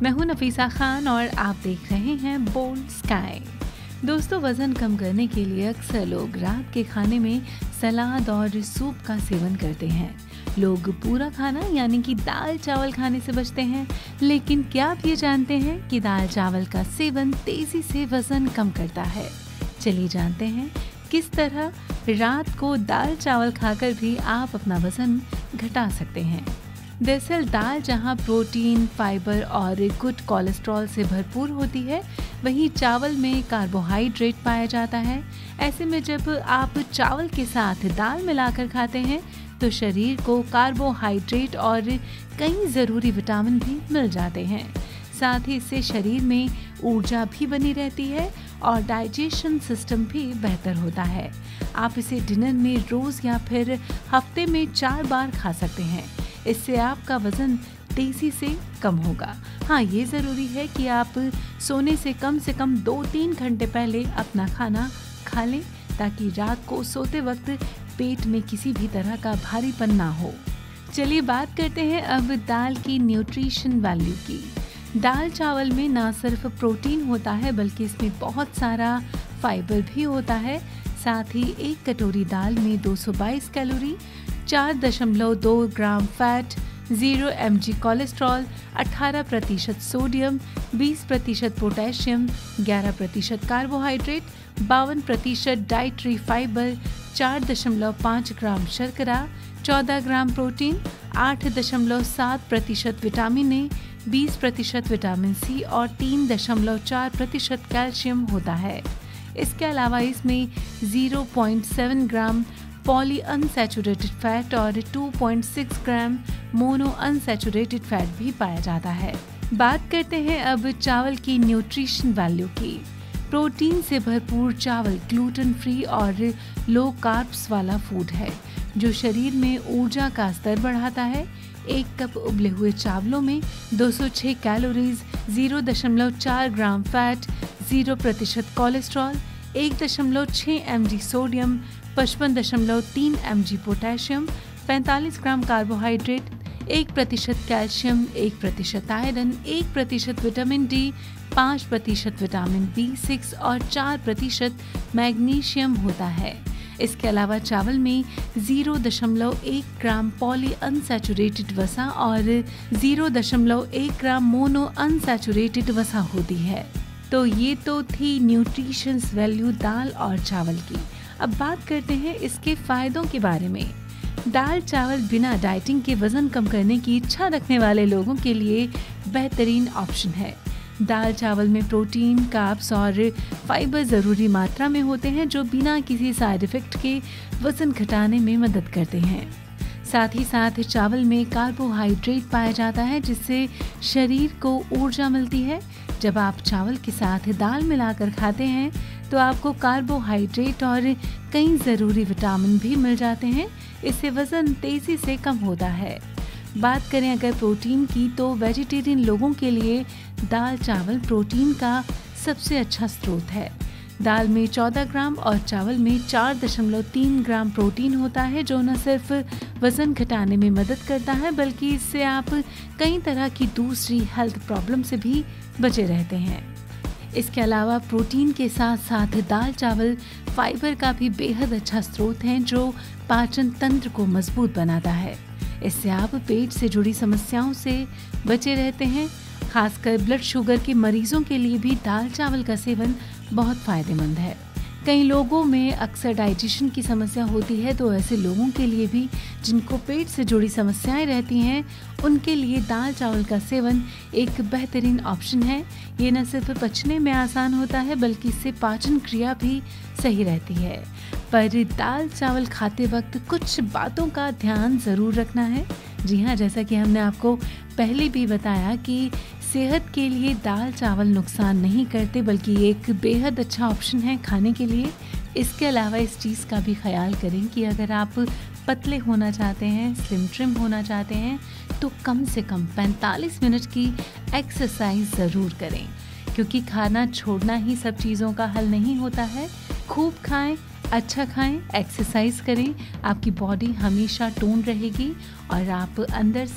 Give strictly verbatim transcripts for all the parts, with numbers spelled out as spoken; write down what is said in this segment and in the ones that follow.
मैं हूं नफीसा खान और आप देख रहे हैं बोल्ड स्काई। दोस्तों, वजन कम करने के लिए अक्सर लोग रात के खाने में सलाद और सूप का सेवन करते हैं। लोग पूरा खाना यानी कि दाल चावल खाने से बचते हैं, लेकिन क्या आप ये जानते हैं कि दाल चावल का सेवन तेजी से वजन कम करता है। चलिए जानते हैं किस तरह रात को दाल चावल खाकर भी आप अपना वजन घटा सकते हैं। दरअसल दाल जहां प्रोटीन, फाइबर और गुड कोलेस्ट्रॉल से भरपूर होती है, वहीं चावल में कार्बोहाइड्रेट पाया जाता है। ऐसे में जब आप चावल के साथ दाल मिलाकर खाते हैं तो शरीर को कार्बोहाइड्रेट और कई ज़रूरी विटामिन भी मिल जाते हैं। साथ ही इससे शरीर में ऊर्जा भी बनी रहती है और डाइजेशन सिस्टम भी बेहतर होता है। आप इसे डिनर में रोज़ या फिर हफ्ते में चार बार खा सकते हैं। इससे आपका वजन तेजी से कम होगा। हाँ, ये ज़रूरी है कि आप सोने से कम से कम दो तीन घंटे पहले अपना खाना खा लें, ताकि रात को सोते वक्त पेट में किसी भी तरह का भारीपन ना हो। चलिए बात करते हैं अब दाल की न्यूट्रिशन वैल्यू की। दाल चावल में ना सिर्फ प्रोटीन होता है, बल्कि इसमें बहुत सारा फाइबर भी होता है। साथ ही एक कटोरी दाल में दो सौ बाईस कैलोरी, चार दशमलव दो gram fat, zero M G cholesterol, अठारह प्रतिशत सोडियम, बीस प्रतिशत पोटेशियम, ग्यारह प्रतिशत कार्बोहाइड्रेट, बावन प्रतिशत डाइटरी फाइबर, चार दशमलव पाँच ग्राम शर्करा, चौदह ग्राम प्रोटीन, आठ दशमलव सात प्रतिशत विटामिन ए, बीस प्रतिशत विटामिन सी और तीन दशमलव चार प्रतिशत कैल्शियम होता है। इसके अलावा इसमें ज़ीरो पॉइंट सात ग्राम पॉली अनसैचुरेटेड फैट और दो पॉइंट छह ग्राम मोनो अनसैचुरेटेड फैट भी पाया जाता है। बात करते हैं अब चावल की न्यूट्रिशन वैल्यू की। प्रोटीन से भरपूर चावल ग्लूटेन फ्री और लो कार्ब्स वाला फूड है, जो शरीर में ऊर्जा का स्तर बढ़ाता है। एक कप उबले हुए चावलों में दो सौ छह कैलोरीज, ज़ीरो दशमलव चार ग्राम फैट, ज़ीरो प्रतिशत कोलेस्ट्रॉल, एक दशमलव छह एम जी सोडियम, पचपन दशमलव तीन एम जी पोटेशियम, पैंतालीस ग्राम कार्बोहाइड्रेट, एक प्रतिशत कैल्शियम, एक प्रतिशत आयरन, एक प्रतिशत विटामिन डी, पाँच प्रतिशत विटामिन बी सिक्स और चार प्रतिशत मैग्नीशियम होता है। इसके अलावा चावल में ज़ीरो दशमलव एक ग्राम पॉली अनसैचुरेटेड वसा और ज़ीरो दशमलव एक ग्राम मोनो अनसैचुरेटेड वसा होती है। तो ये तो थी न्यूट्रिशंस वैल्यू दाल और चावल की। अब बात करते हैं इसके फायदों के बारे में। दाल चावल बिना डाइटिंग के वजन कम करने की इच्छा रखने वाले लोगों के लिए बेहतरीन ऑप्शन है। दाल चावल में प्रोटीन, कार्ब्स और फाइबर ज़रूरी मात्रा में होते हैं, जो बिना किसी साइड इफ़ेक्ट के वजन घटाने में मदद करते हैं। साथ ही साथ चावल में कार्बोहाइड्रेट पाया जाता है, जिससे शरीर को ऊर्जा मिलती है। जब आप चावल के साथ दाल मिलाकर खाते हैं तो आपको कार्बोहाइड्रेट और कई ज़रूरी विटामिन भी मिल जाते हैं। इससे वज़न तेज़ी से कम होता है। बात करें अगर प्रोटीन की, तो वेजिटेरियन लोगों के लिए दाल चावल प्रोटीन का सबसे अच्छा स्रोत है। दाल में चौदह ग्राम और चावल में चार दशमलव तीन ग्राम प्रोटीन होता है, जो न सिर्फ वज़न घटाने में मदद करता है, बल्कि इससे आप कई तरह की दूसरी हेल्थ प्रॉब्लम से भी बचे रहते हैं। इसके अलावा प्रोटीन के साथ साथ दाल चावल फाइबर का भी बेहद अच्छा स्रोत है, जो पाचन तंत्र को मजबूत बनाता है। इससे आप पेट से जुड़ी समस्याओं से बचे रहते हैं। खासकर ब्लड शुगर के मरीजों के लिए भी दाल चावल का सेवन बहुत फायदेमंद है। कई लोगों में अक्सर डाइजेशन की समस्या होती है, तो ऐसे लोगों के लिए भी जिनको पेट से जुड़ी समस्याएं रहती हैं, उनके लिए दाल चावल का सेवन एक बेहतरीन ऑप्शन है। ये न सिर्फ पचने में आसान होता है, बल्कि इससे पाचन क्रिया भी सही रहती है। पर दाल चावल खाते वक्त कुछ बातों का ध्यान ज़रूर रखना है। जी हाँ, जैसा कि हमने आपको पहले भी बताया कि सेहत के लिए दाल चावल नुकसान नहीं करते, बल्कि एक बेहद अच्छा ऑप्शन है खाने के लिए। इसके अलावा इस चीज़ का भी ख्याल करें कि अगर आप पतले होना चाहते हैं, स्लिम ट्रिम होना चाहते हैं, तो कम से कम पैंतालीस मिनट की एक्सरसाइज ज़रूर करें, क्योंकि खाना छोड़ना ही सब चीज़ों का हल नहीं होता है। खूब खाएं, अच्छा खाएं, एक्सरसाइज करें, आपकी बॉडी हमेशा टोन रहेगी और आप अंदर से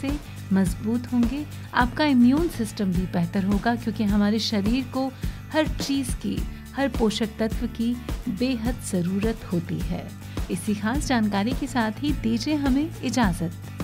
मजबूत होंगे, आपका इम्यून सिस्टम भी बेहतर होगा, क्योंकि हमारे शरीर को हर चीज़ की, हर पोषक तत्व की बेहद ज़रूरत होती है। इसी खास जानकारी के साथ ही दीजिए हमें इजाज़त।